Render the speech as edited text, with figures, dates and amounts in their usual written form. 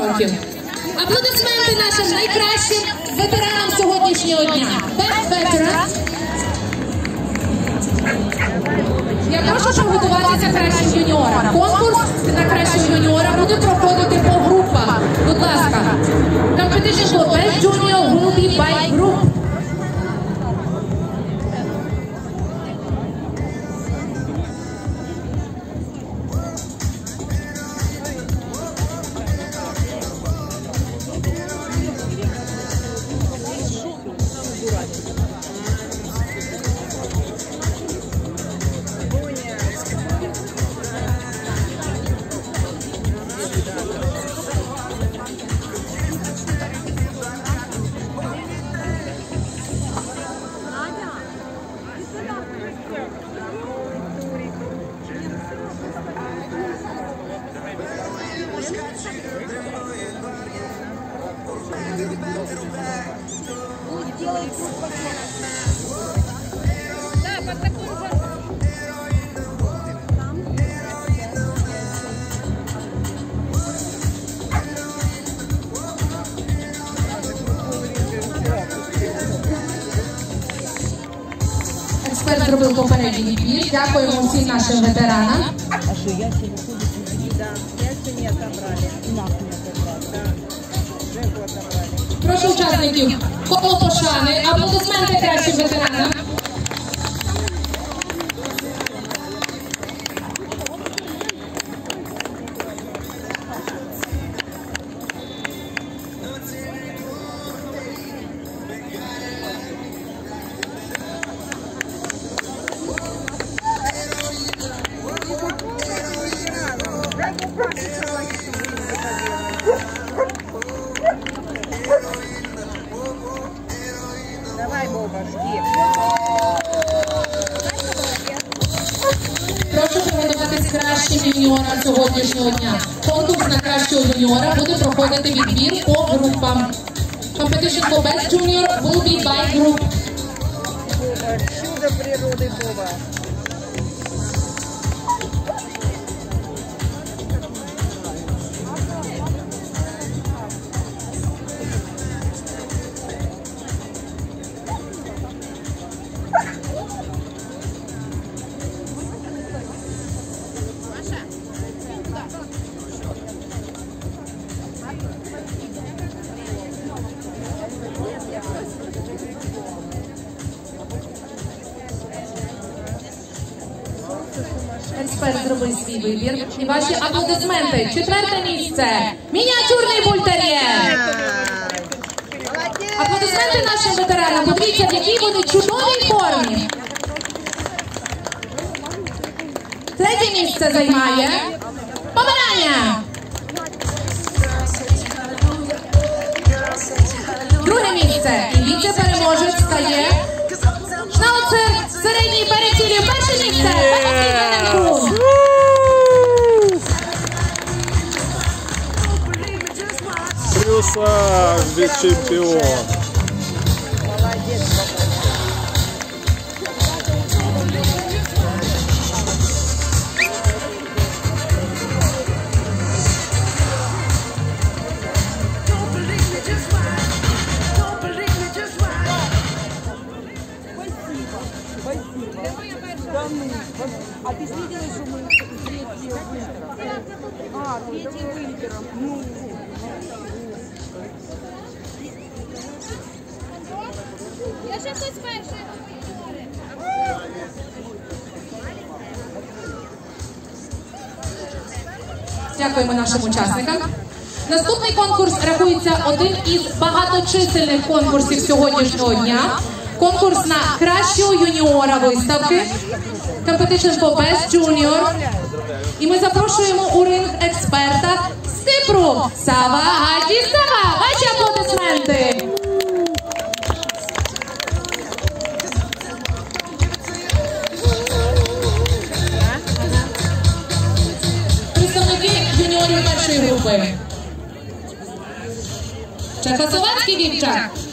років. Аплодисменти нашим найкращим ветеранам сьогоднішнього дня. Best Veterans. Я прошу приготуватися кращим юніорам. Конкурс на кращого юніора буде проходити по групах. Будь ласка. Competition for Best Junior will be by group. Експерт зробив попередній відбір. Дякуємо всім нашим ветеранам. Прошу учасників коло пошани. Аплодисменти кращим ветеранам. Прошу приготуватись кращим юніорам сьогоднішнього дня. Конкурс на кращого юніора буде проходити відбір по групам. Competition for Best Junior will be by group. Чудо природы Бога. Експерт зробив свій вибір. І ваші аплодисменти. 4-те місце. Мініатюрний бультер'єр. Аплодисменти нашим ветеранам. Подивіться, в якій вони чудовій формі. 3-те місце займає Померання. 2-те місце. І віце-переможець стає Шнауцер середній перецілів. 1-те місце. Красавчик, чемпион. А ты видела, что мы третьи вынтером? Третьи вынтером. Ну. Я ще хтось перший. Дякуємо нашим учасникам. Наступний конкурс рахується один із багаточисельних конкурсів сьогоднішнього дня. Конкурс на кращого юніора виставки. Competition for Best Junior. І ми запрошуємо у ринг експерта з Кипру Сава Гаджісова. Ваші аплодисменти. Представники юніорів першої групи. Чехословацький вівчар.